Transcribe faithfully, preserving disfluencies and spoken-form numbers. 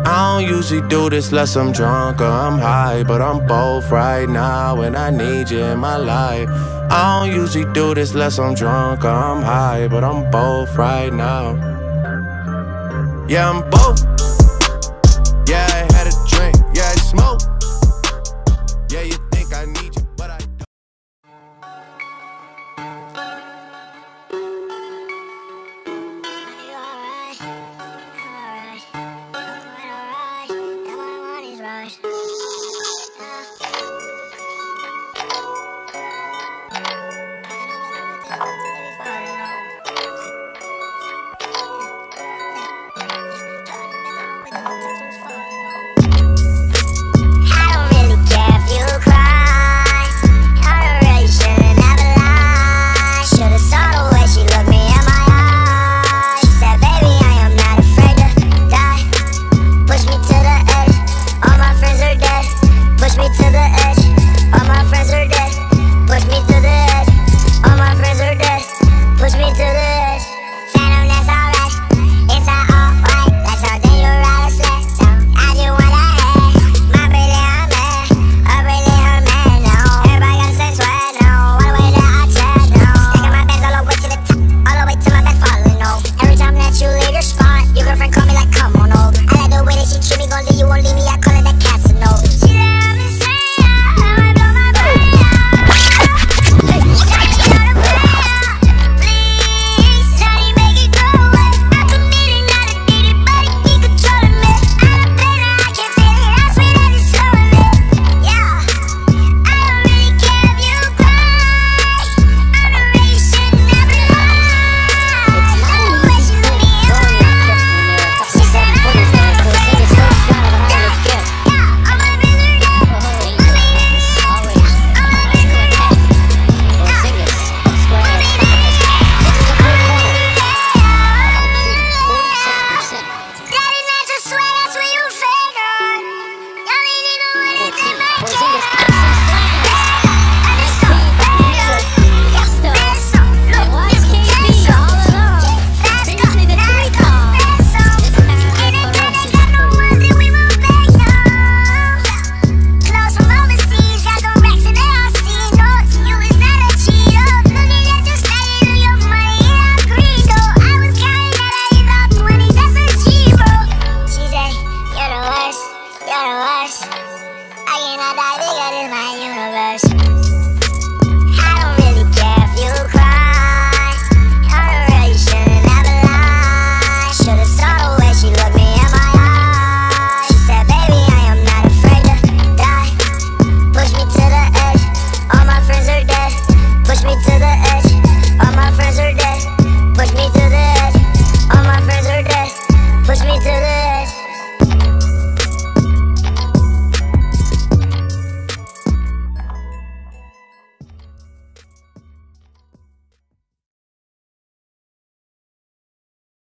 I don't usually do this unless I'm drunk or I'm high, but I'm both right now and I need you in my life. I don't usually do this unless I'm drunk or I'm high, but I'm both right now. Yeah, I'm both.